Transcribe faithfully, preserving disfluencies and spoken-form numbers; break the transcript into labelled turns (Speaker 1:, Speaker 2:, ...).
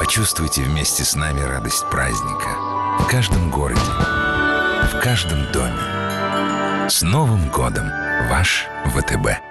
Speaker 1: Почувствуйте вместе с нами радость праздника. В каждом городе, в каждом доме. С Новым годом, ваш ВТБ.